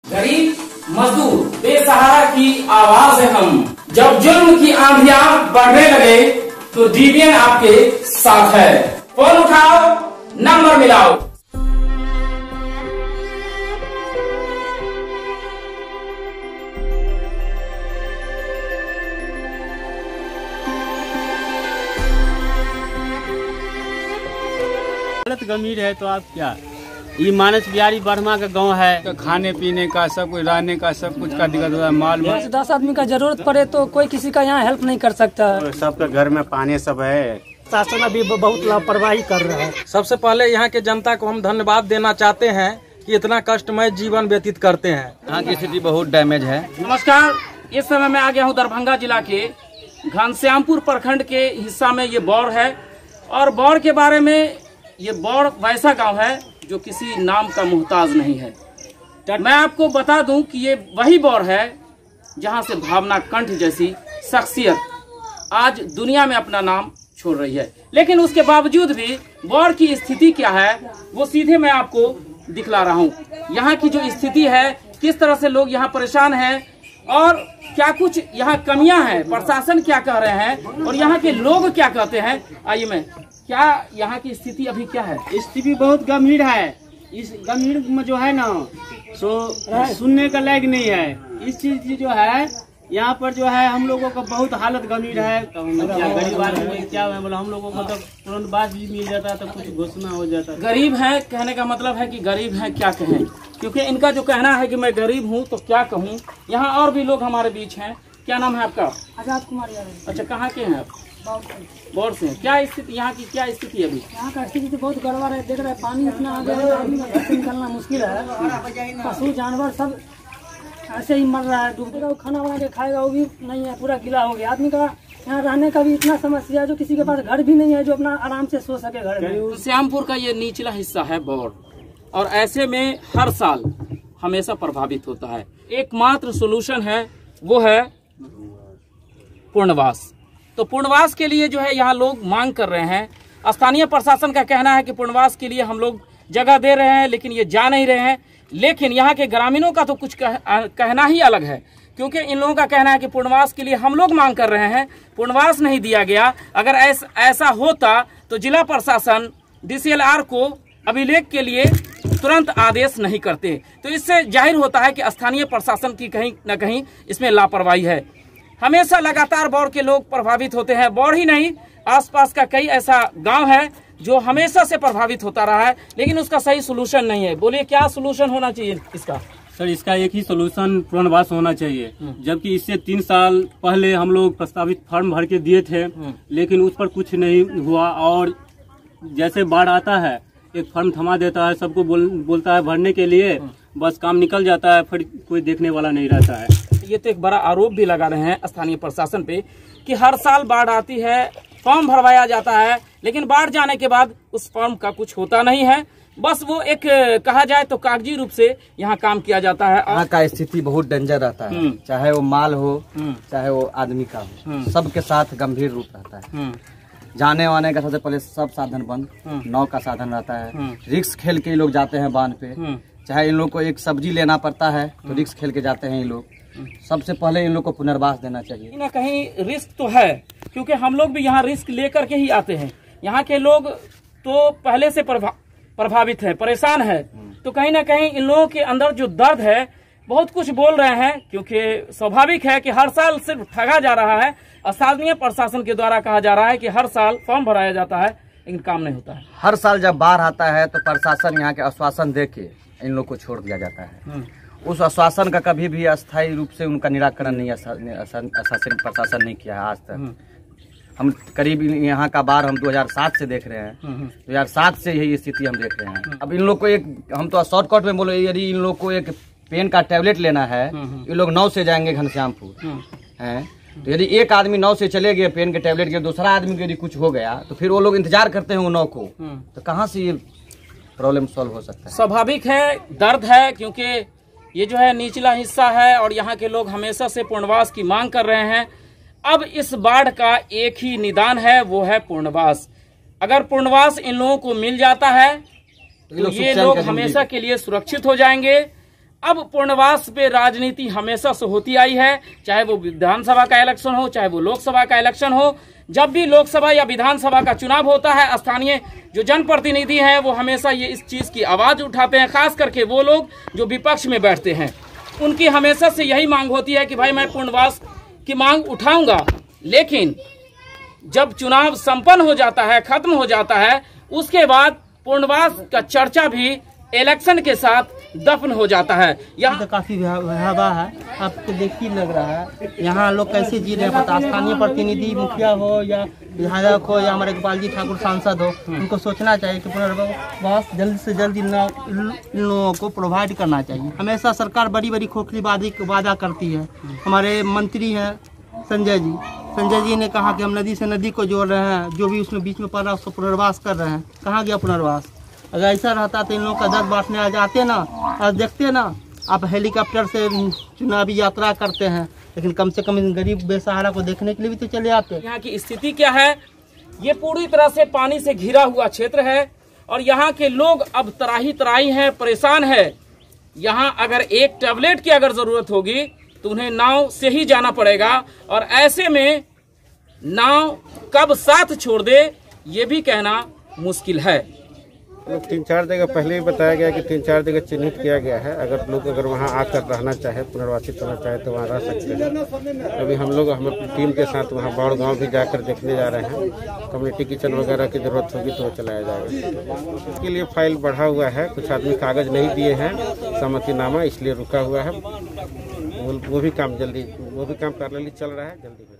गरीब मजदूर बेसहारा की आवाज है हम। जब जुल्म की आंधियां बढ़ने लगे तो डीवीएन आपके साथ है। फोन उठाओ, नंबर मिलाओ। हालत गंभीर है तो आप क्या, ये मानस बिहारी बर्मा का गांव है, तो खाने पीने का सब कुछ, रहने का सब कुछ का दिक्कत होता है। माल 10 आदमी का जरूरत पड़े तो कोई किसी का यहाँ हेल्प नहीं कर सकता। सबके घर में पानी सब है। शासन अभी बहुत लापरवाही कर रहा है। सबसे पहले यहाँ के जनता को हम धन्यवाद देना चाहते हैं कि इतना कष्टमय जीवन व्यतीत करते हैं। यहाँ की स्थिति बहुत डैमेज है। नमस्कार, इस समय मैं आ गया हूँ दरभंगा जिला के घनश्यामपुर प्रखंड के हिस्सा में। ये बौर है और बौर के बारे में, ये बौर वैसा गांव है जो किसी नाम का मुहताज नहीं है। मैं आपको बता दूं कि ये वही बौर है जहां से भावना कंठ जैसी शख्सियत आज दुनिया में अपना नाम छोड़ रही है। लेकिन उसके बावजूद भी बौर की स्थिति क्या है वो सीधे मैं आपको दिखला रहा हूं। यहाँ की जो स्थिति है, किस तरह से लोग यहाँ परेशान हैं और क्या कुछ यहाँ कमियां हैं, प्रशासन क्या कह रहे हैं और यहाँ के लोग क्या कहते हैं। आइए मैं, क्या यहाँ की स्थिति अभी क्या है? स्थिति बहुत गंभीर है। इस गंभीर में जो है ना, सो सुनने का लायक नहीं है। इस चीज की जो है यहाँ पर जो है हम लोगों का बहुत हालत गंभीर है। गरीब आदमी क्या है, मतलब हम लोगों को मतलब तुरंत बात भी मिल जाता है तो कुछ घोषणा हो जाता है। गरीब है कहने का मतलब है कि गरीब है, क्या कहें, क्योंकि इनका जो कहना है कि मैं गरीब हूँ तो क्या कहूँ। यहाँ और भी लोग हमारे बीच हैं। क्या नाम है आपका? आजाद कुमार यादव। अच्छा, कहाँ के हैं आप? बौर से। क्या स्थिति यहाँ की, क्या स्थिति अभी? यहाँ का स्थिति तो बहुत गड़बड़ है। देख रहे हैं पानी इतना आ गया है, आदमी का घर से निकलना मुश्किल है। पशु जानवर सब ऐसे ही मर रहा है। डूबेगा वो खाना बना के खाएगा वो भी नहीं है, पूरा गीला हो गया। आदमी का यहाँ रहने का भी इतना समस्या है, जो किसी के पास घर भी नहीं है जो अपना आराम से सो सके घर में। श्यामपुर का ये निचला हिस्सा है बौर, और ऐसे में हर साल हमेशा प्रभावित होता है। एकमात्र सोल्यूशन है वो है पुनर्वास। तो पुनर्वास के लिए जो है यहाँ लोग मांग कर रहे हैं। स्थानीय प्रशासन का कहना है कि पुनर्वास के लिए हम लोग जगह दे रहे हैं, लेकिन ये जा नहीं रहे हैं। लेकिन यहाँ के ग्रामीणों का तो कुछ कहना ही अलग है, क्योंकि इन लोगों का कहना है कि पुनर्वास के लिए हम लोग मांग कर रहे हैं, पुनर्वास नहीं दिया गया। अगर ऐसा होता तो जिला प्रशासन DCLR को अभिलेख के लिए तुरंत आदेश नहीं करते। तो इससे जाहिर होता है कि स्थानीय प्रशासन की कहीं न कहीं इसमें लापरवाही है। हमेशा लगातार बौर के लोग प्रभावित होते हैं। बौर ही नहीं, आसपास का कई ऐसा गांव है जो हमेशा से प्रभावित होता रहा है, लेकिन उसका सही सोल्यूशन नहीं है। बोलिए, क्या सोल्यूशन होना चाहिए इसका? सर, इसका एक ही सोल्यूशन पुनर्वास होना चाहिए। जबकि इससे 3 साल पहले हम लोग प्रस्तावित फॉर्म भर के दिए थे, लेकिन उस पर कुछ नहीं हुआ। और जैसे बाढ़ आता है, एक फॉर्म थमा देता है, सबको बोलता है भरने के लिए, बस काम निकल जाता है, फिर कोई देखने वाला नहीं रहता है। ये तो एक बड़ा आरोप भी लगा रहे हैं स्थानीय प्रशासन पे कि हर साल बाढ़ आती है, फॉर्म भरवाया जाता है, लेकिन बाढ़ जाने के बाद उस फॉर्म का कुछ होता नहीं है। बस वो एक कहा जाए तो कागजी रूप से यहाँ काम किया जाता है। यहाँ का स्थिति बहुत डेंजर रहता है, चाहे वो माल हो चाहे वो आदमी का हो, सबके साथ गंभीर रूप रहता है। जाने वाने का सबसे पहले सब साधन बंद, नाव का साधन रहता है। रिक्स खेल के लोग जाते हैं बांध पे, चाहे इन लोग को एक सब्जी लेना पड़ता है तो रिक्स खेल के जाते हैं ये लोग। सबसे पहले इन लोग को पुनर्वास देना चाहिए। कहीं ना कहीं रिस्क तो है, क्योंकि हम लोग भी यहाँ रिस्क लेकर के ही आते हैं। यहाँ के लोग तो पहले से प्रभावित है, परेशान है, तो कहीं ना कहीं इन लोगों के अंदर जो दर्द है, बहुत कुछ बोल रहे हैं, क्योंकि स्वाभाविक है कि हर साल सिर्फ ठगा जा रहा है। स्थानीय प्रशासन के द्वारा कहा जा रहा है कि हर साल फॉर्म भराया जाता है, लेकिन काम नहीं होता है। हर साल जब बाढ़ आता है तो प्रशासन यहाँ के आश्वासन दे के इन लोग को छोड़ दिया जाता है। उस आश्वासन का कभी भी अस्थायी रूप से उनका निराकरण नहीं प्रशासन नहीं किया है आज तक। हम करीब यहाँ का बाढ़ हम 2007 से देख रहे हैं। 2007 से यही स्थिति हम देख रहे हैं। अब इन लोग को एक, हम तो शॉर्टकट में बोले, यदि इन लोग को एक पेन का टैबलेट लेना है, ये लोग 9 से जाएंगे घनश्यामपुर है। तो यदि एक आदमी 9 से चले गए पेन के टैबलेट के, दूसरा आदमी को यदि कुछ हो गया तो फिर वो लोग इंतजार करते हैं वो 9 को, तो कहाँ से ये प्रॉब्लम सॉल्व हो सकता है? स्वाभाविक है, दर्द है, क्योंकि ये जो है निचला हिस्सा है और यहाँ के लोग हमेशा से पुनर्वास की मांग कर रहे हैं। अब इस बाढ़ का एक ही निदान है, वो है पुनर्वास। अगर पुनर्वास इन लोगों को मिल जाता है तो ये लोग हमेशा के लिए सुरक्षित हो जाएंगे। अब पुनर्वास पे राजनीति हमेशा से होती आई है, चाहे वो विधानसभा का इलेक्शन हो, चाहे वो लोकसभा का इलेक्शन हो। जब भी लोकसभा या विधानसभा का चुनाव होता है, स्थानीय जो जनप्रतिनिधि हैं वो हमेशा ये इस चीज की आवाज उठाते हैं, खास करके वो लोग जो विपक्ष में बैठते हैं। उनकी हमेशा से यही मांग होती है कि भाई मैं पुनर्वास की मांग उठाऊंगा, लेकिन जब चुनाव संपन्न हो जाता है, खत्म हो जाता है, उसके बाद पुनर्वास का चर्चा भी इलेक्शन के साथ दफन हो जाता है। यहाँ तो काफी भयावह है, आपको देख ही लग रहा है यहाँ लोग कैसे जी रहे हैं पता। स्थानीय प्रतिनिधि, मुखिया हो या विधायक हो या हमारे गोपाल जी ठाकुर सांसद हो, उनको सोचना चाहिए कि पुनर्वास जल्द से जल्द इन लोगों को प्रोवाइड करना चाहिए। हमेशा सरकार बड़ी बड़ी खोखली वादा करती है। हमारे मंत्री हैं संजय जी ने कहा कि हम नदी से नदी को जोड़ रहे हैं, जो भी उसमें बीच में पड़ रहा है उसको पुनर्वास कर रहे हैं। कहाँ गया पुनर्वास? अगर ऐसा रहता तो इन लोगों का दर्द बांटने आ जाते ना, और देखते ना आप हेलीकॉप्टर से चुनावी यात्रा करते हैं, लेकिन कम से कम इन गरीब बेसहारा को देखने के लिए भी तो चले आते। यहाँ की स्थिति क्या है? ये पूरी तरह से पानी से घिरा हुआ क्षेत्र है और यहाँ के लोग अब तराही हैं, परेशान है। यहाँ अगर एक टैबलेट की अगर जरूरत होगी तो उन्हें नाव से ही जाना पड़ेगा, और ऐसे में नाव कब साथ छोड़ दे ये भी कहना मुश्किल है। 3-4 जगह पहले ही बताया गया कि 3-4 जगह चिन्हित किया गया है। अगर लोग वहाँ आकर रहना चाहे, पुनर्वासित होना चाहे तो वहाँ रह सकते हैं। अभी हम लोग अपनी टीम के साथ वहाँ बाढ़ गांव भी जाकर देखने जा रहे हैं। कम्युनिटी किचन वगैरह की जरूरत होगी तो वो चलाया जाएगा। इसके लिए फाइल बढ़ा हुआ है, कुछ आदमी कागज नहीं दिए हैं सहमतिनामा, इसलिए रुका हुआ है। वो भी काम कार्यालय चल रहा है, जल्दी